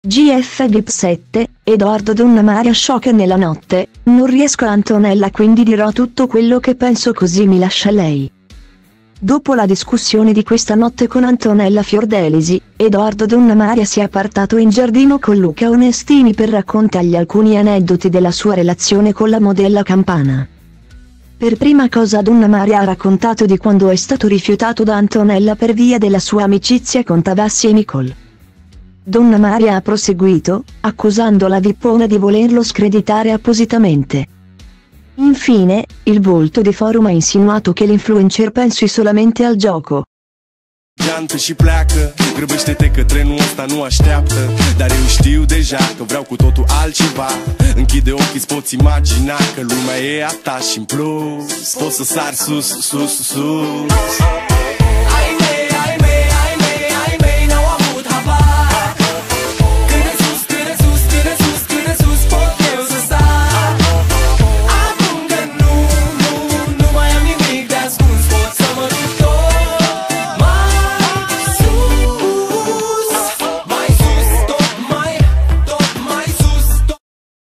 GF VIP 7, Edoardo Donna Maria sciocca nella notte, non riesco Antonella quindi dirò tutto quello che penso così mi lascia lei. Dopo la discussione di questa notte con Antonella Fiordelisi, Edoardo Donna Maria si è appartato in giardino con Luca Onestini per raccontargli alcuni aneddoti della sua relazione con la modella campana. Per prima cosa Donna Maria ha raccontato di quando è stato rifiutato da Antonella per via della sua amicizia con Tavassi e Nicole. Donna Maria ha proseguito, accusando la Vippona di volerlo screditare appositamente. Infine, il volto di Forum ha insinuato che l'influencer pensi solamente al gioco. Geantă și pleacă, grăbește-te că trenul ăsta nu așteaptă. Dar eu știu deja că vreau cu totul altceva. Închide ochii, îți poți imagina că lumea e a ta și în plus poți să sari sus, sus, sus.